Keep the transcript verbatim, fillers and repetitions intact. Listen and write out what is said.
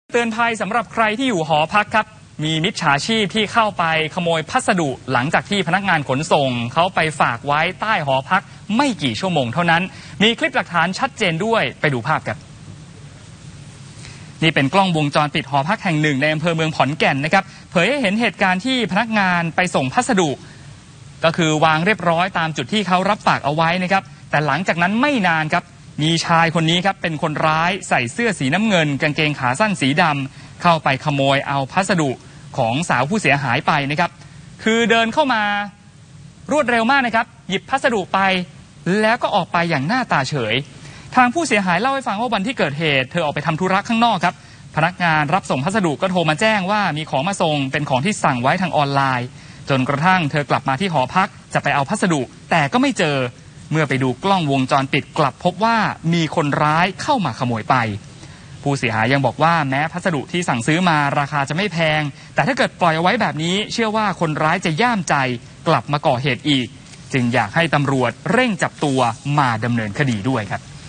เตือนภัยสำหรับใครที่อยู่หอพักครับมีมิจฉาชีพที่เข้าไปขโมยพัสดุหลังจากที่พนักงานขนส่งเขาไปฝากไว้ใต้หอพักไม่กี่ชั่วโมงเท่านั้นมีคลิปหลักฐานชัดเจนด้วยไปดูภาพกันนี่เป็นกล้องวงจรปิดหอพักแห่งหนึ่งในอำเภอเมืองขอนแก่นนะครับเผยให้เห็นเหตุการณ์ที่พนักงานไปส่งพัสดุก็คือวางเรียบร้อยตามจุดที่เขารับฝากเอาไว้นะครับแต่หลังจากนั้นไม่นานครับมีชายคนนี้ครับเป็นคนร้ายใส่เสื้อสีน้ำเงินกางเกงขาสั้นสีดำเข้าไปขโมยเอาพัสดุของสาวผู้เสียหายไปนะครับคือเดินเข้ามารวดเร็วมากนะครับหยิบพัสดุไปแล้วก็ออกไปอย่างหน้าตาเฉยทางผู้เสียหายเล่าให้ฟังว่าวันที่เกิดเหตุเธอออกไปทำธุระข้างนอกครับพนักงานรับส่งพัสดุก็โทรมาแจ้งว่ามีของมาส่งเป็นของที่สั่งไว้ทางออนไลน์จนกระทั่งเธอกลับมาที่หอพักจะไปเอาพัสดุแต่ก็ไม่เจอเมื่อไปดูกล้องวงจรปิดกลับพบว่ามีคนร้ายเข้ามาขโมยไปผู้เสียหายยังบอกว่าแม้พัสดุที่สั่งซื้อมาราคาจะไม่แพงแต่ถ้าเกิดปล่อยเอาไว้แบบนี้เชื่อว่าคนร้ายจะย่ามใจกลับมาก่อเหตุอีกจึงอยากให้ตำรวจเร่งจับตัวมาดำเนินคดีด้วยครับ